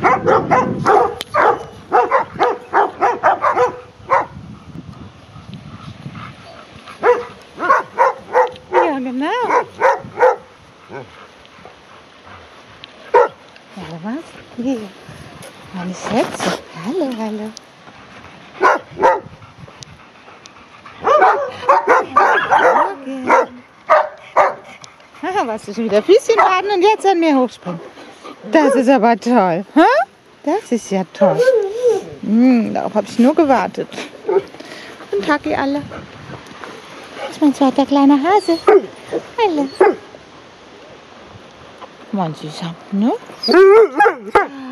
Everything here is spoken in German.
Ja, genau. Ja, was? Hier. Meine Schätze. Hallo, hallo. Morgen. Haha, warst du schon wieder Füßchen baden und jetzt an mir hochspringen? Das ist aber toll. Hä? Das ist ja toll. Darauf habe ich nur gewartet. Guten Tag, ihr alle. Das ist mein zweiter kleiner Hase. Hallo. Mein Süßer, ne?